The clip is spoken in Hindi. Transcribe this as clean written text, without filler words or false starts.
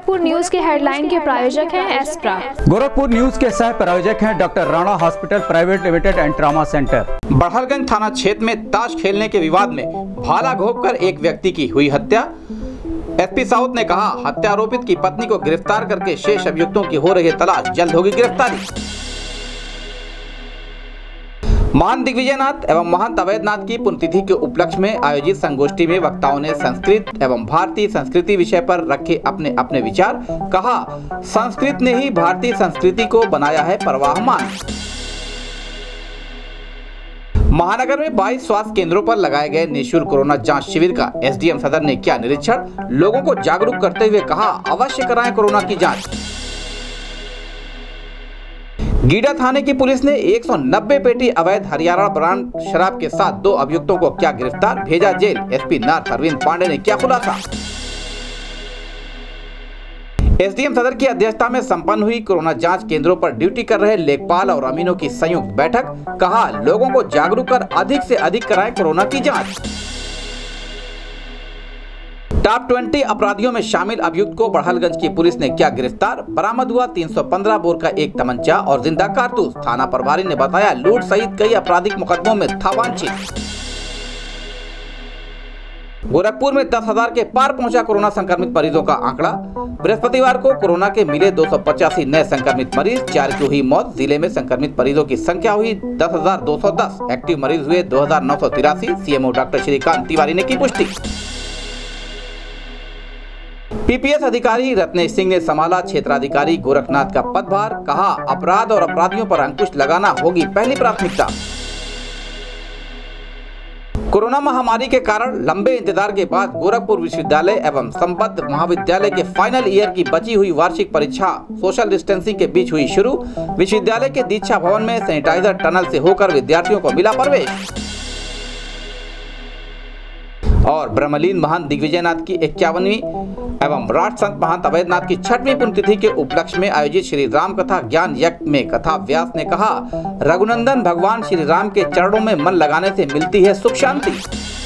गोरखपुर न्यूज के हेडलाइन के प्रायोजक हैं एस्प्रा। गोरखपुर न्यूज के सह प्रायोजक हैं doctor Rana hospital private limited and trauma centre. Barhalganj थाना क्षेत्र में ताश खेलने के विवाद में भाला घोंपकर एक व्यक्ति की हुई हत्या। एसपी साउथ ने कहा, हत्या आरोपित की पत्नी को गिरफ्तार करके शेष अभियुक्तों की हो रही है तलाश, जल्द होगी गिरफ्तारी। महंत दिग्विजयनाथ एवं महंत अवैधनाथ की पुण्यतिथि के उपलक्ष्य में आयोजित संगोष्ठी में वक्ताओं ने संस्कृत एवं भारतीय संस्कृति विषय पर रखे अपने अपने विचार। कहा, संस्कृत ने ही भारतीय संस्कृति को बनाया है प्रवाहमान। महानगर में 22 स्वास्थ्य केंद्रों पर लगाए गए निःशुल्क कोरोना जांच शिविर का एसडीएम सदर ने किया निरीक्षण। लोगों को जागरूक करते हुए कहा, अवश्य कराएं कोरोना की जांच। गीडा थाने की पुलिस ने 190 पेटी अवैध हरियाणा ब्रांड शराब के साथ 2 अभियुक्तों को किया गिरफ्तार, भेजा जेल। एसपी नॉर्थ अरविंद पांडे ने किया खुलासा। एसडीएम सदर की अध्यक्षता में संपन्न हुई कोरोना जांच केंद्रों पर ड्यूटी कर रहे लेखपाल और अमीनों की संयुक्त बैठक। कहा, लोगों को जागरूक कर अधिक से अधिक कराएं कोरोना की जांच। टॉप 20 अपराधियों में शामिल अभियुक्त को बड़हलगंज की पुलिस ने किया गिरफ्तार। बरामद हुआ 315 बोर का एक तमंचा और जिंदा कारतूस। थाना प्रभारी ने बताया, लूट सहित कई आपराधिक मुकदमों में था वांछित। गोरखपुर में 10,000 के पार पहुंचा कोरोना संक्रमित मरीजों का आंकड़ा। बृहस्पतिवार को कोरोना के मिले 285 नए संक्रमित मरीज, 4 की हुई मौत। जिले में संक्रमित मरीजों की संख्या हुई 10,210। एक्टिव मरीज हुए 2,983। सीएमओ डॉक्टर श्रीकांत तिवारी ने की पुष्टि। पीपीएस अधिकारी रत्नेश सिंह ने संभाला क्षेत्राधिकारी गोरखनाथ का पदभार। कहा, अपराध और अपराधियों पर अंकुश लगाना होगी पहली प्राथमिकता। कोरोना महामारी के कारण लंबे इंतजार के बाद गोरखपुर विश्वविद्यालय एवं संबद्ध महाविद्यालय के फाइनल ईयर की बची हुई वार्षिक परीक्षा सोशल डिस्टेंसिंग के बीच हुई शुरू। विश्वविद्यालय के दीक्षा भवन में सैनिटाइजर टनल से होकर विद्यार्थियों को मिला प्रवेश। और ब्रह्मलीन महंत दिग्विजयनाथ की 51वीं एवं राठ संत महंत अवैधनाथ की 6वीं पुण्यतिथि के उपलक्ष्य में आयोजित श्री राम कथा ज्ञान यज्ञ में कथा व्यास ने कहा, रघुनंदन भगवान श्री राम के चरणों में मन लगाने से मिलती है सुख शांति।